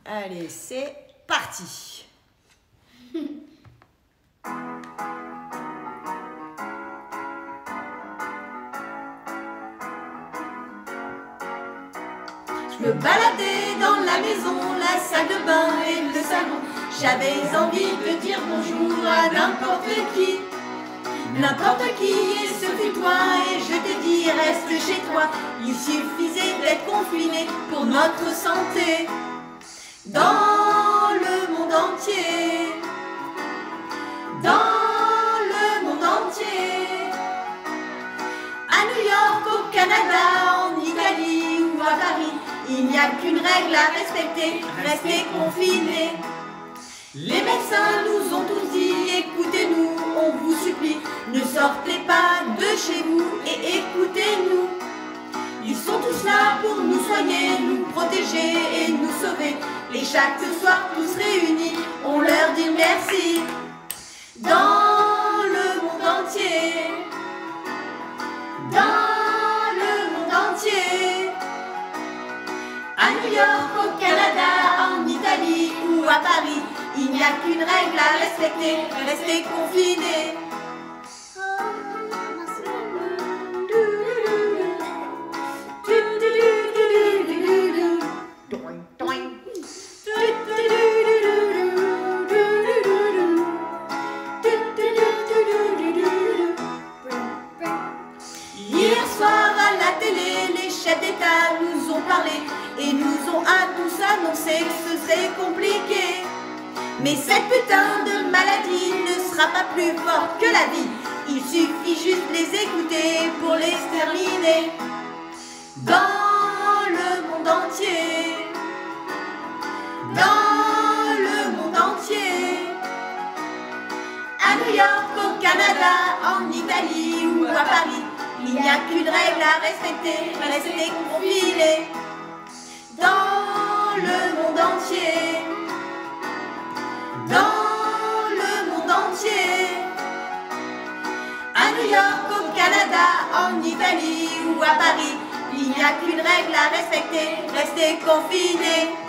Allez, c'est parti. Je me baladais dans la maison, la salle de bain et le salon. J'avais envie de dire bonjour à n'importe qui. N'importe qui, et ce fut toi, et je t'ai dit reste chez toi. Il suffisait d'être confiné pour notre santé. Dans le monde entier, dans le monde entier, à New York, au Canada, en Italie ou à Paris, il n'y a qu'une règle à respecter, rester confiné. Les médecins nous ont tous dit, écoutez-nous, on vous supplie, ne sortez pas de chez vous et écoutez-nous. Ils sont tous là pour nous soigner, nous protéger et nous sauver. Et chaque soir, tous réunis, on leur dit merci. Dans le monde entier, dans le monde entier, à New York, au Canada, en Italie ou à Paris, il n'y a qu'une règle à respecter, rester confiné. Hier soir à la télé, les chefs d'État nous ont parlé et nous ont à tous annoncé que ce serait compliqué. Mais cette putain de maladie ne sera pas plus forte que la vie. Il suffit juste de les écouter pour l'exterminer. Dans le monde entier, dans le monde entier, à New York, au Canada, en Italie ou à Paris, il n'y a qu'une règle à respecter, rester confiné. Dans le monde entier, dans le monde entier, à New York, au Canada, en Italie ou à Paris, il n'y a qu'une règle à respecter, rester confiné.